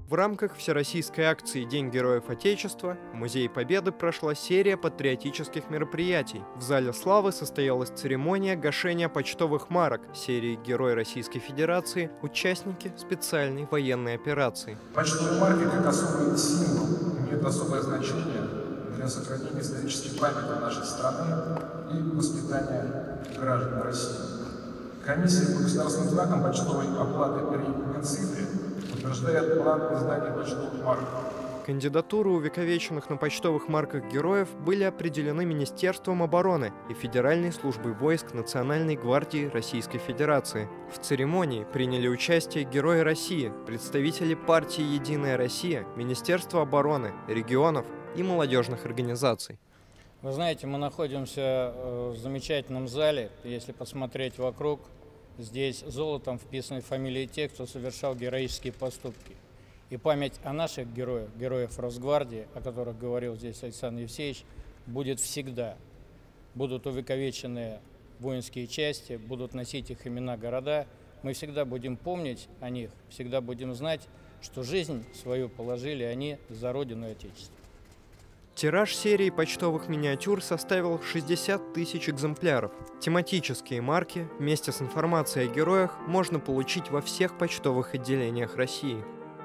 В рамках всероссийской акции «День Героев Отечества» в Музее Победы прошла серия патриотических мероприятий. В Зале Славы состоялась церемония гашения почтовых марок серии «Герой Российской Федерации», участники специальной военной операции. Почтовые марки, как особый символ, имеют особое значение для сохранения исторической памяти нашей страны и воспитания граждан России. Комиссия по государственным знакам почтовой оплаты при Минцифре утверждает план издания почтовых марок. Кандидатуры увековеченных на почтовых марках героев были определены Министерством обороны и Федеральной службой войск Национальной гвардии Российской Федерации. В церемонии приняли участие герои России, представители партии «Единая Россия», Министерства обороны, регионов и молодежных организаций. Вы знаете, мы находимся в замечательном зале. Если посмотреть вокруг, здесь золотом вписаны фамилии тех, кто совершал героические поступки. И память о наших героях, героев Росгвардии, о которых говорил здесь Александр Евсеевич, будет всегда. Будут увековечены воинские части, будут носить их имена города. Мы всегда будем помнить о них, всегда будем знать, что жизнь свою положили они за Родину и Отечество. Тираж серии почтовых миниатюр составил 60 тысяч экземпляров. Тематические марки вместе с информацией о героях можно получить во всех почтовых отделениях России.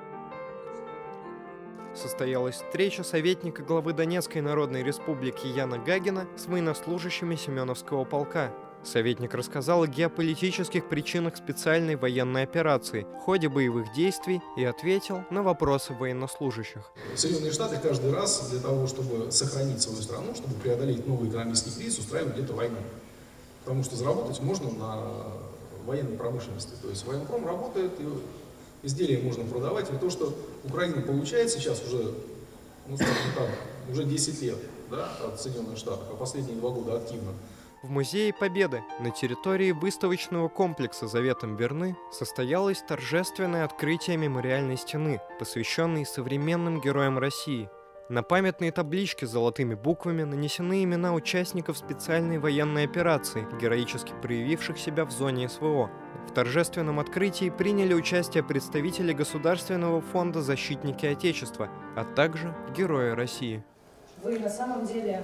Состоялась встреча советника главы Донецкой Народной Республики Яна Гагина с военнослужащими Семеновского полка. Советник рассказал о геополитических причинах специальной военной операции в ходе боевых действий и ответил на вопросы военнослужащих. Соединенные Штаты каждый раз для того, чтобы сохранить свою страну, чтобы преодолеть новый экономический кризис, устраивают где-то войну. Потому что заработать можно на военной промышленности. То есть военпром работает, и изделия можно продавать. И то, что Украина получает сейчас уже, ну, скажем так, уже 10 лет, да, от Соединенных Штатов, а последние 2 года активно. В Музее Победы на территории выставочного комплекса «Заветам верны» состоялось торжественное открытие мемориальной стены, посвященной современным героям России. На памятной табличке с золотыми буквами нанесены имена участников специальной военной операции, героически проявивших себя в зоне СВО. В торжественном открытии приняли участие представители Государственного фонда «Защитники Отечества», а также герои России. Вы на самом деле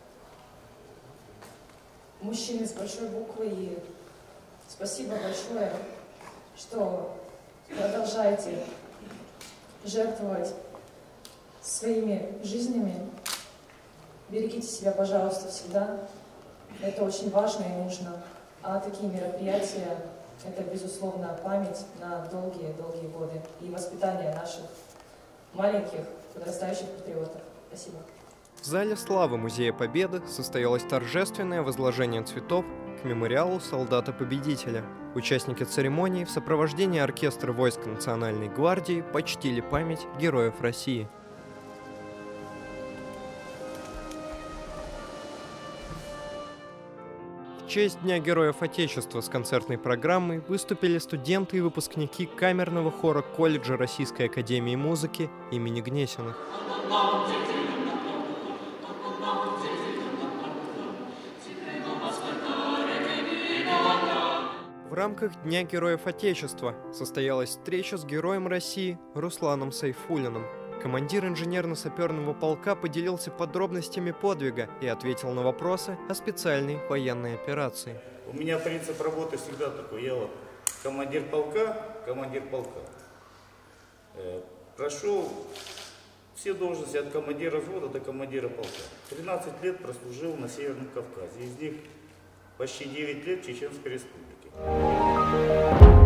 мужчины с большой буквы, и спасибо большое, что продолжаете жертвовать своими жизнями. Берегите себя, пожалуйста, всегда. Это очень важно и нужно. А такие мероприятия – это, безусловно, память на долгие-долгие годы и воспитание наших маленьких подрастающих патриотов. Спасибо. В Зале Славы Музея Победы состоялось торжественное возложение цветов к мемориалу солдата-победителя. Участники церемонии в сопровождении оркестра войск Национальной гвардии почтили память героев России. В честь Дня Героев Отечества с концертной программой выступили студенты и выпускники камерного хора колледжа Российской академии музыки имени Гнесиных. В рамках Дня Героев Отечества состоялась встреча с героем России Русланом Сайфуллиным. Командир инженерно-саперного полка поделился подробностями подвига и ответил на вопросы о специальной военной операции. У меня принцип работы всегда такой. Я вот командир полка. Прошел все должности от командира взвода до командира полка. 13 лет прослужил на Северном Кавказе. Из них почти 9 лет в Чеченской Республике.